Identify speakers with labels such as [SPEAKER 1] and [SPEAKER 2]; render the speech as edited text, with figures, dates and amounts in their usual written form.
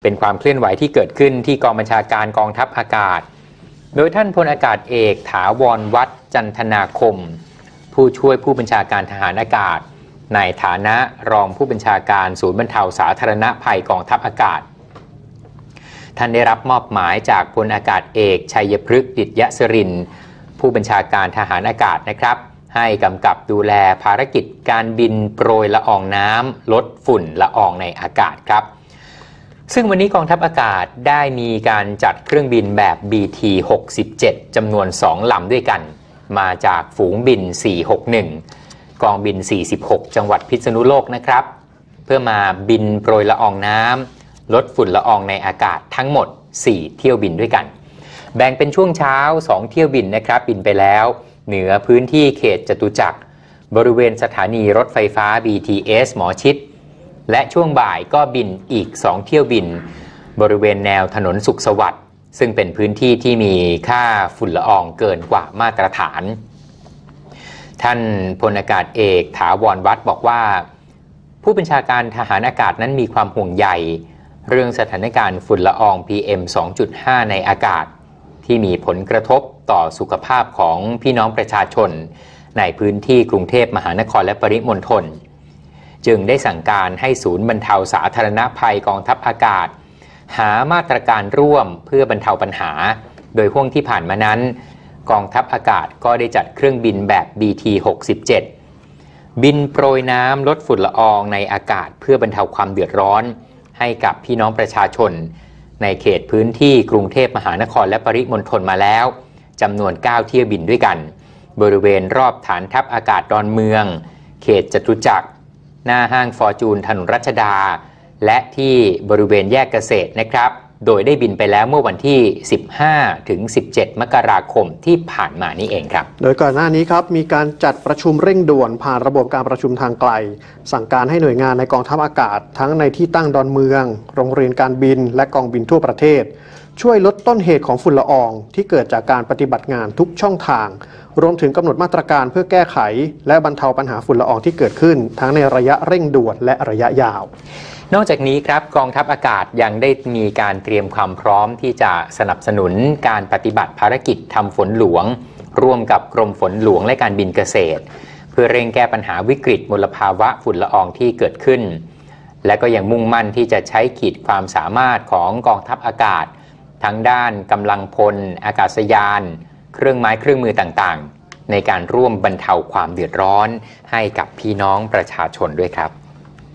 [SPEAKER 1] เป็นความเคลื่อนไหวที่เกิดขึ้นที่กองบัญชาการกองทัพอากาศโดยท่านพลอากาศเอกถาวรวัฒน์จันทนาคมผู้ช่วยผู้บัญชาการทหารอากาศในฐานะรองผู้บัญชาการศูนย์บรรเทาสาธารณภัยกองทัพอากาศท่านได้รับมอบหมายจากพลอากาศเอกชัยพฤกษ์ดิษยสรินทร์ผู้บัญชาการทหารอากาศนะครับให้กำกับดูแลภารกิจการบินโปรยละอองน้ำลดฝุ่นละอองในอากาศครับซึ่งวันนี้กองทัพอากาศได้มีการจัดเครื่องบินแบบ BT-67 จำนวน2ลำด้วยกันมาจากฝูงบิน461กองบิน46จังหวัดพิษณุโลกนะครับเพื่อมาบินโปรยละอองน้ำลดฝุ่นละอองในอากาศทั้งหมด4เที่ยวบินด้วยกันแบ่งเป็นช่วงเช้า2เที่ยวบินนะครับบินไปแล้วเหนือพื้นที่เขตจตุจักรบริเวณสถานีรถไฟฟ้า BTS หมอชิตและช่วงบ่ายก็บินอีก2เที่ยวบินบริเวณแนวถนนสุขสวัสดิ์ซึ่งเป็นพื้นที่ที่มีค่าฝุ่นละอองเกินกว่ามาตรฐานท่านพลอากาศเอกถาวรวัฒน์บอกว่าผู้บัญชาการทหารอากาศนั้นมีความห่วงใยเรื่องสถานการณ์ฝุ่นละออง PM 2.5 ในอากาศที่มีผลกระทบต่อสุขภาพของพี่น้องประชาชนในพื้นที่กรุงเทพมหานครและปริมณฑลจึงได้สั่งการให้ศูนย์บรรเทาสาธารณภัยกองทัพอากาศหามาตรการร่วมเพื่อบรรเทาปัญหาโดยห่วงที่ผ่านมานั้นกองทัพอากาศก็ได้จัดเครื่องบินแบบ BT-67 บินโปรยน้ำลดฝุ่นละอองในอากาศเพื่อบรรเทาความเดือดร้อนให้กับพี่น้องประชาชนในเขตพื้นที่กรุงเทพมหานครและปริมณฑลมาแล้วจำนวน9เที่ยวบินด้วยกันบริเวณรอบฐานทัพอากาศดอนเมืองเขตจตุจักรหน้าห้างฟอร์จูนถนนรัชดาและที่บริเวณแยกเกษตรนะครับโดยได้บินไปแล้วเมื่อวันที่15 ถึง 17 มกราคมที่ผ่านมานี่เองครับ
[SPEAKER 2] โดยก่อนหน้านี้ครับมีการจัดประชุมเร่งด่วนผ่านระบบการประชุมทางไกลสั่งการให้หน่วยงานในกองทัพอากาศทั้งในที่ตั้งดอนเมืองโรงเรียนการบินและกองบินทั่วประเทศช่วยลดต้นเหตุของฝุ่นละอองที่เกิดจากการปฏิบัติงานทุกช่องทางรวมถึงกำหนดมาตรการเพื่อแก้ไขและบรรเทาปัญหาฝุ่นละอองที่เกิดขึ้นทั้งในระยะเร่งด่วนและระยะยาวน
[SPEAKER 1] อกจากนี้ครับกองทัพอากาศยังได้มีการเตรียมความพร้อมที่จะสนับสนุนการปฏิบัติภารกิจทำฝนหลวงร่วมกับกรมฝนหลวงและการบินเกษตรเพื่อเร่งแก้ปัญหาวิกฤตมลภาวะฝุ่นละอองที่เกิดขึ้นและก็ยังมุ่งมั่นที่จะใช้ขีดความสามารถของกองทัพอากาศทั้งด้านกำลังพลอากาศยานเครื่องไม้เครื่องมือต่างๆในการร่วมบรรเทาความเดือดร้อนให้กับพี่น้องประชาชนด้วยครับ